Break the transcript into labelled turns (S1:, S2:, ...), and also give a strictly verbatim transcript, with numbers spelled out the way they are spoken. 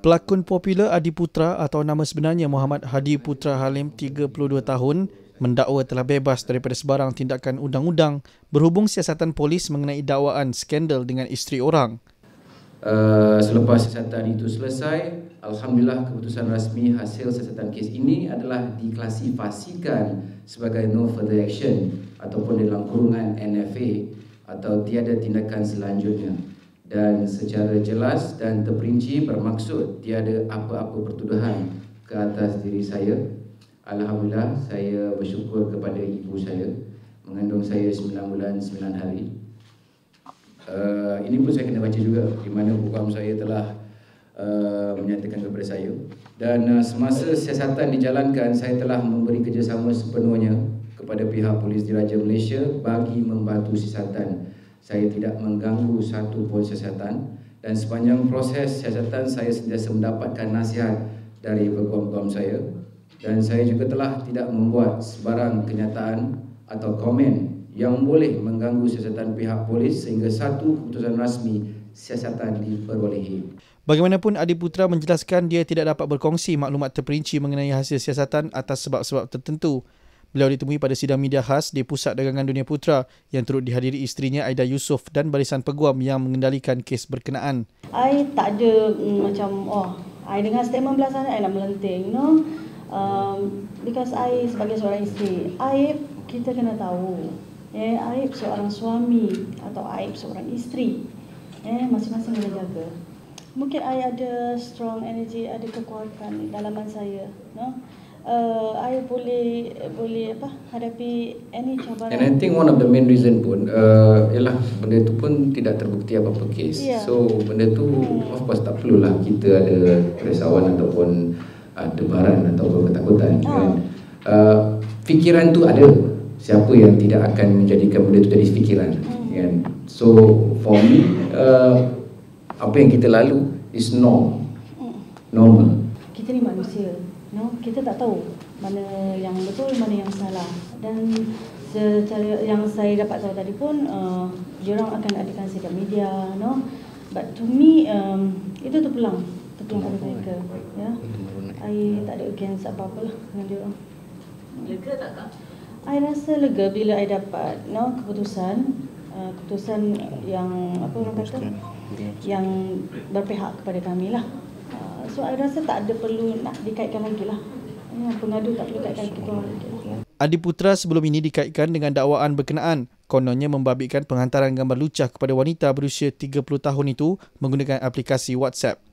S1: Pelakon popular Adi Putra atau nama sebenarnya Muhammad Hadi Putra Halim, tiga puluh dua tahun, mendakwa telah bebas daripada sebarang tindakan undang-undang berhubung siasatan polis mengenai dakwaan skandal dengan isteri orang.
S2: Uh, selepas siasatan itu selesai, Alhamdulillah keputusan rasmi hasil siasatan kes ini adalah diklasifikasikan sebagai no further action ataupun dalam kurungan N F A atau tiada tindakan selanjutnya. Dan secara jelas dan terperinci bermaksud tiada apa-apa pertuduhan ke atas diri saya. Alhamdulillah, saya bersyukur kepada ibu saya mengandung saya sembilan bulan sembilan hari. Uh, ini pun saya kena baca juga di mana hukum saya telah uh, menyatakan kepada saya. Dan uh, semasa siasatan dijalankan, saya telah memberi kerjasama sepenuhnya kepada pihak Polis Diraja Malaysia bagi membantu siasatan. Saya tidak mengganggu satu pun siasatan dan sepanjang proses siasatan saya sentiasa mendapatkan nasihat dari kawan-kawan saya dan saya juga telah tidak membuat sebarang kenyataan atau komen yang boleh mengganggu siasatan pihak polis sehingga satu keputusan rasmi siasatan diperolehi.
S1: Bagaimanapun, Adi Putra menjelaskan dia tidak dapat berkongsi maklumat terperinci mengenai hasil siasatan atas sebab-sebab tertentu. Beliau ditemui pada sidang media khas di Pusat Dagangan Dunia Putra yang turut dihadiri isterinya Aida Yusof dan barisan peguam yang mengendalikan kes berkenaan.
S3: I tak ada mm, macam, oh, I dengar statement belah sana, I nak melenting, you know. Um, because I sebagai seorang isteri, Aib kita kena tahu. Eh, Aib seorang suami atau Aib seorang isteri. Eh, masing-masing kena jaga. Mungkin I ada strong energy, ada kekuatan dalaman saya, no. Uh, I boleh boleh apa hadapi any cabaran.
S2: And I think one of the main reason pun uh, ialah benda tu pun tidak terbukti apa-apa kes. Yeah. So benda tu hmm. of course tak perlulah kita ada kerisauan ataupun uh, debaran ataupun ketakutan. Oh. Kan? Uh, fikiran tu ada. Siapa yang tidak akan menjadikan benda tu jadi fikiran? Hmm. Kan? So for me uh, apa yang kita lalu is norm. Hmm. Normal.
S3: Kita ni manusia. No, kita tak tahu mana yang betul, mana yang salah. Dan secara yang saya dapat tahu tadi pun, uh, diorang akan adakan sidang media, no. But to me, um, itu terpulang, terpulang pada mereka. Ya, I tak ada against apa-apa lah dengan diorang.
S4: Lega tak Kak?
S3: I rasa lega bila I dapat, no, keputusan, uh, keputusan yang apa orang kata, yang berpihak kepada kami lah. So, I rasa tak ada perlu nak dikaitkan lagi lah. Pengadu tak perlu kaitkan kita lagi.
S1: Adi Putra sebelum ini dikaitkan dengan dakwaan berkenaan. Kononnya membabitkan penghantaran gambar lucah kepada wanita berusia tiga puluh tahun itu menggunakan aplikasi WhatsApp.